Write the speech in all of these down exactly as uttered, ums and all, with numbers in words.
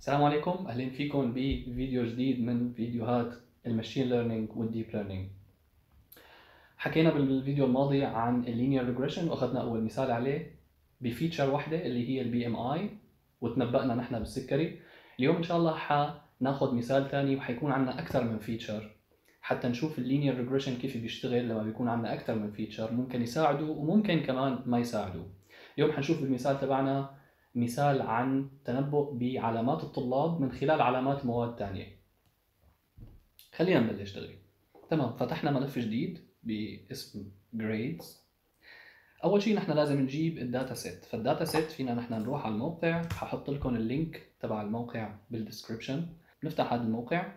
السلام عليكم، أهلين فيكم بفيديو جديد من فيديوهات الماشين ليرنينج والديب ليرنينج. حكينا بالفيديو الماضي عن اللينير ريجريشن واخذنا أول مثال عليه بفيتشر واحدة اللي هي البي ام اي وتنبأنا نحن بالسكري. اليوم إن شاء الله حناخذ مثال ثاني وحيكون عندنا أكثر من فيتشر حتى نشوف اللينير ريجريشن كيف بيشتغل لما بيكون عندنا أكثر من فيتشر، ممكن يساعدوا وممكن كمان ما يساعدوا. اليوم حنشوف بالمثال تبعنا مثال عن تنبؤ بعلامات الطلاب من خلال علامات مواد تانية. خلينا نبلش دغري. تمام، فتحنا ملف جديد باسم grades. اول شيء نحن لازم نجيب الداتا سيت، فالداتا سيت فينا نحن نروح على الموقع، ححط لكم اللينك تبع الموقع بالدسكربشن. نفتح هذا الموقع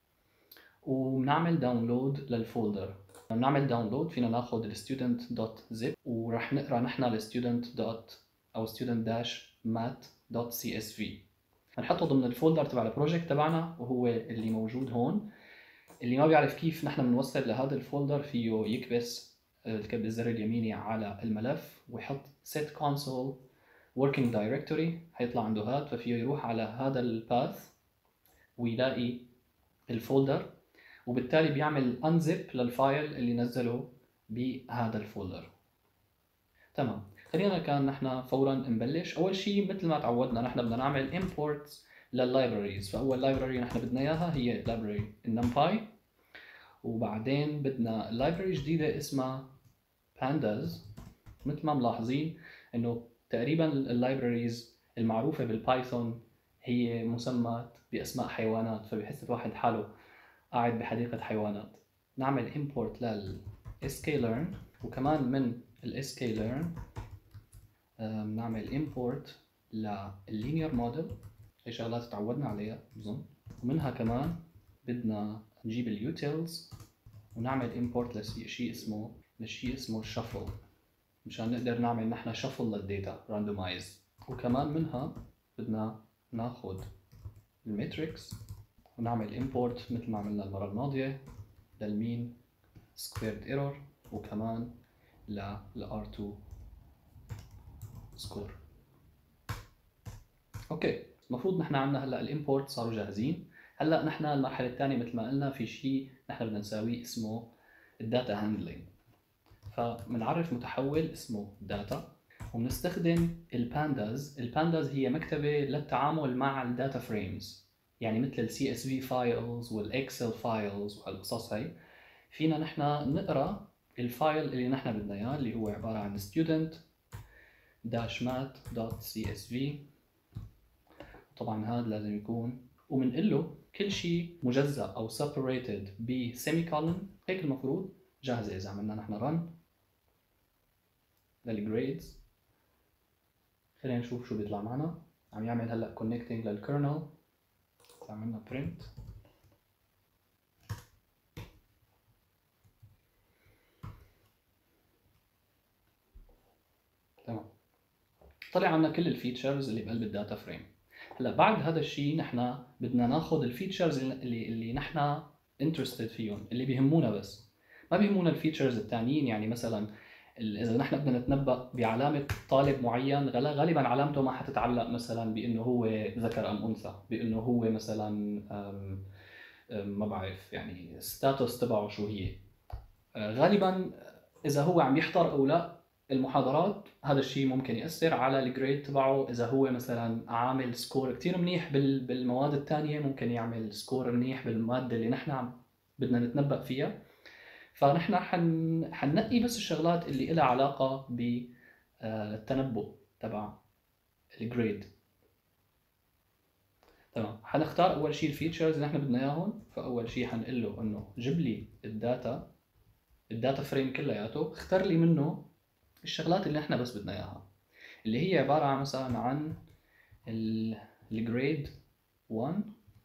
ونعمل داونلود للفولدر. نعمل داونلود فينا ناخذ الستودنت دوت زيب وراح نقرا نحن الستودنت دوت او student dash math دوت سي اس في. هنحطه ضمن الفولدر تبع البروجكت تبعنا وهو اللي موجود هون. اللي ما بيعرف كيف نحن بنوصل لهذا الفولدر فيه يكبس الكب الزر اليميني على الملف ويحط set console working directory، حيطلع عنده هاد، ففيه يروح على هذا الباث ويلاقي الفولدر وبالتالي بيعمل unzip للفايل اللي نزله بهذا الفولدر. تمام، خلينا كان نحن فورا نبلش. اول شيء مثل ما تعودنا نحن بدنا نعمل imports لللايبراريز، فاول لايبراري نحن بدنا اياها هي لايبراري النمباي، وبعدين بدنا لايبراري جديده اسمها pandas. مثل ما ملاحظين انه تقريبا اللايبراريز المعروفه بالبايثون هي مسمى باسماء حيوانات، فبحس الواحد حاله قاعد بحديقه حيوانات. نعمل import لل sklearn، وكمان من ال sklearn نعمل import للlinear model. هي شغلات تعودنا عليها بظن. ومنها كمان بدنا نجيب اليوتيلز ونعمل import لشيء اسمه لشيء اسمه shuffle مشان نقدر نعمل نحن shuffle للداتا randomize. وكمان منها بدنا ناخذ الماتريكس ونعمل import مثل ما عملنا المرة الماضية للمين squared error وكمان لل آر تو score. اوكي، المفروض نحن عندنا هلا الامبورت صاروا جاهزين. هلا نحن المرحله الثانيه مثل ما قلنا في شيء نحن بدنا نساويه اسمه الداتا هاندلنج. فبنعرف متحول اسمه داتا وبنستخدم البانداز. البانداز هي مكتبه للتعامل مع الداتا فريمز، يعني مثل السي اس في فايلز والاكسل فايلز وهالقصص هي. فينا نحن نقرا الفايل اللي نحن بدنا اياه اللي هو عباره عن student dash math دوت سي اس في. طبعا هذا لازم يكون، وبنقول له كل شيء مجزأ او separated ب semicolon. هيك المفروض جاهزه. اذا عملنا نحن run للجريدز خلينا نشوف شو بيطلع معنا. عم يعمل هلا connecting للكيرنل. عملنا print تمام، طلع عنا كل الفيتشرز اللي بقلب الداتا فريم. هلا بعد هذا الشيء نحن بدنا ناخذ الفيتشرز اللي اللي نحن انترستد فيهم، اللي بيهمونا، بس ما بيهمونا الفيتشرز الثانيين. يعني مثلا اذا نحن بدنا نتنبأ بعلامه طالب معين، غالبا علامته ما حتتعلق مثلا بانه هو ذكر ام انثى، بانه هو مثلا أم أم ما بعرف يعني ستاتوس تبعه شو هي. غالبا اذا هو عم يحضر او لا المحاضرات، هذا الشيء ممكن ياثر على الجريد تبعه. اذا هو مثلا عامل سكور كثير منيح بالمواد الثانيه، ممكن يعمل سكور منيح بالماده اللي نحن عم بدنا نتنبأ فيها. فنحن حن... حننقي بس الشغلات اللي لها علاقه بالتنبؤ تبع الجريد. تمام، حنختار اول شيء الفيتشرز اللي نحن بدنا اياهم. فاول شيء حنقول له انه جيب لي الداتا الداتا فريم كلياته، اختار لي منه الشغلات اللي احنا بس بدنا اياها، اللي هي عباره عن مثلا عن الجريد واحد،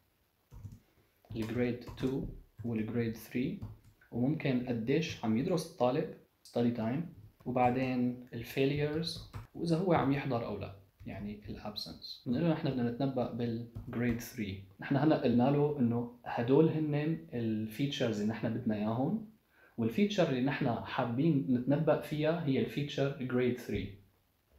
الجريد اثنين، والجريد ثلاثة، وممكن قديش عم يدرس الطالب study time، وبعدين الفيليرز، واذا هو عم يحضر او لا يعني الابسنس. بنقول له نحن بدنا نتنبأ بالجريد ثلاثة. نحن هلا قلنا له انه هدول هن الفيتشرز اللي نحن بدنا اياهم، والفيتشر اللي نحن حابين نتنبأ فيها هي الفيتشر جريد ثلاثة.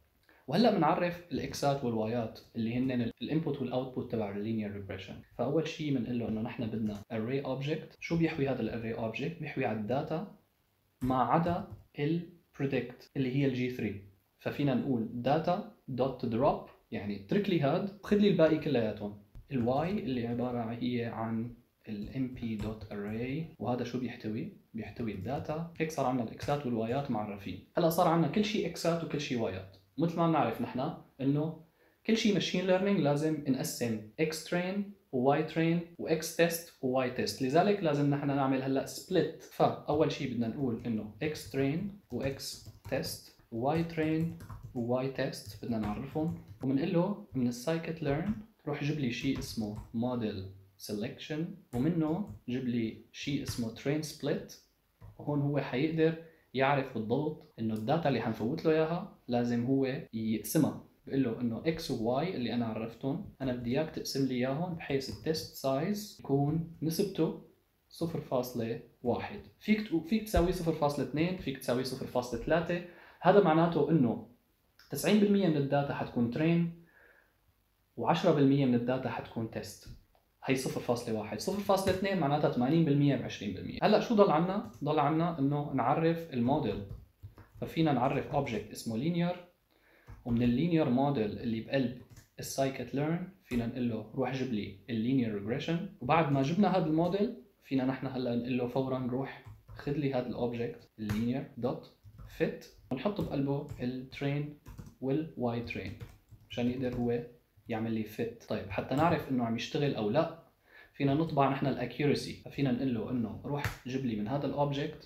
وهلا بنعرف الاكسات والوايات اللي هن الانبوت والاوتبوت تبع اللينير ريجريشن. فاول شيء بنقول له انه نحن بدنا array object. شو بيحوي هذا الاري object؟ بيحوي على الداتا ما عدا البريدكت اللي هي الجي ثري. ففينا نقول data dot drop يعني اترك لي هاد وخذ لي الباقي كلياتهم. الواي اللي عباره هي عن الmp.array، وهذا شو بيحتوي؟ بيحتوي الداتا. هيك صار عندنا الاكسات والوايات معرفين. هلا صار عندنا كل شيء اكسات وكل شيء وايات. مثل ما بنعرف نحن انه كل شيء ماشين ليرنينج لازم نقسم x train و y train و x test و y test، لذلك لازم نحن نعمل هلا split. فاول شيء بدنا نقول انه x train و x test و y train و y test بدنا نعرفهم، وبنقول له من السايكت ليرن روح جيب لي شيء اسمه model selection، ومنه جيب لي شيء اسمه train split. وهون هو حيقدر يعرف بالضبط انه الداتا اللي حنفوت له اياها لازم هو يقسمها. بقول له انه x و y اللي انا عرفتهم انا بدي اياك تقسم لي اياهم بحيث التست سايز يكون نسبته صفر فاصلة واحد. فيك فيك تساوي صفر فاصلة اثنين، فيك تساوي صفر فاصلة ثلاثة. هذا معناته انه تسعين بالمئة من الداتا حتكون ترين و10% من الداتا حتكون تيست. هي صفر فاصلة واحد. صفر فاصلة اثنين معناتها ثمانين بالمئة ب عشرين بالمئة. هلا شو ضل عنا؟ ضل عنا انه نعرف الموديل. ففينا نعرف اوبجكت اسمه linear، ومن اللينير موديل اللي بقلب السايكت ليرن فينا نقول له روح جيب لي اللينير ريجريشن. وبعد ما جبنا هذا الموديل فينا نحن هلا نقول له فورا روح خذ لي هذا الاوبجكت اللينير دوت فيت ونحط بقلبه الترين والواي ترين عشان يقدر هو يعمل لي فيت. طيب حتى نعرف انه عم يشتغل او لا فينا نطبع نحن الاكيورسي. ففينا نقول له انه روح جيب لي من هذا الاوبجكت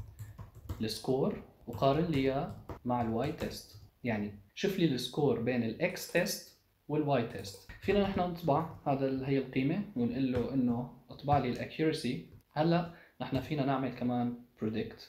السكور وقارن لي اياه مع الواي تيست، يعني شوف لي السكور بين الاكس تيست والواي تيست. فينا نحن نطبع هذا هي القيمه ونقول له انه اطبع لي الاكيورسي. هلا نحن فينا نعمل كمان بريدكت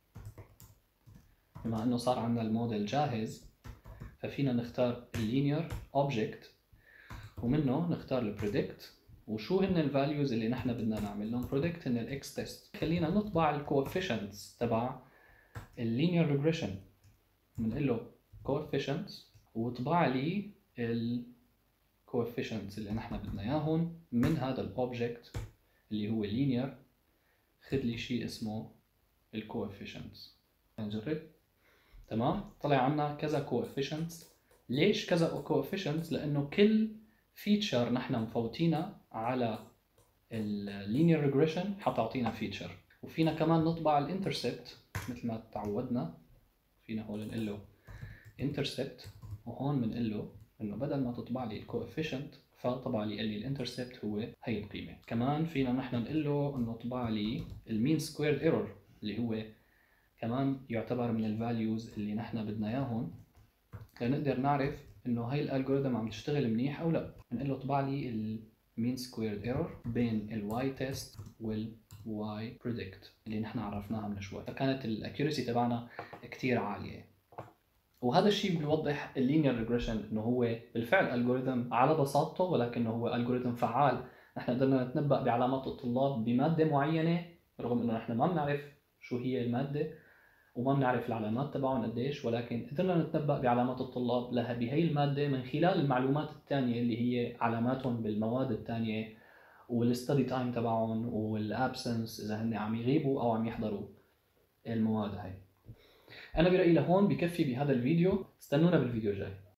بما انه صار عندنا الموديل جاهز. ففينا نختار اللينير اوبجكت ومنه نختار البريدكت. وشو هن الفاليوز اللي نحن بدنا نعمل لهم بريدكت؟ هن الاكس تيست. خلينا نطبع الكوفيشنتس تبع اللينير ريجريشن. بنقول له coefficients وطبع لي الكوفيشنتس اللي نحن بدنا اياهم من هذا الاوبجكت اللي هو linear. خذ لي شيء اسمه الكوفيشنتس. نجرب. تمام، طلع عنا كذا coefficients. ليش كذا coefficients؟ لانه كل فيتشر نحن مفوتينها على اللينير ريجريشن حتعطينا فيتشر. وفينا كمان نطبع الانترسبت مثل ما تعودنا. فينا هون نقول له intercept وهون بنقول له انه بدل ما تطبع لي الكوفيشنت فطبع لي قال لي الانترسبت هو هي القيمه. كمان فينا نحن نقول له انه طبع لي المين سكويرد ايرور اللي هو كمان يعتبر من الفاليوز اللي نحن بدنا اياهم لنقدر نعرف انه هي الالجوريثم عم تشتغل منيح او لا. بنقول له طبع لي المين سكويرد ايرور بين الواي تيست والواي بريدكت اللي نحن عرفناها من شوي. فكانت الاكيورسي تبعنا كثير عاليه. وهذا الشيء بيوضح اللينير ريجريشن انه هو بالفعل الجوريثم على بساطته ولكنه هو الجوريثم فعال. نحن قدرنا نتنبأ بعلامات الطلاب بماده معينه رغم انه نحن ما بنعرف شو هي الماده وما بنعرف العلامات تبعهم قديش، ولكن قدرنا نتنبأ بعلامات الطلاب لها بهي الماده من خلال المعلومات الثانيه اللي هي علاماتهم بالمواد الثانيه والستدي تايم تبعهم والابسنس اذا هن عم يغيبوا او عم يحضروا المواد هاي. أنا برأيي لهون بكفي بهذا الفيديو. استنونا بالفيديو الجاي.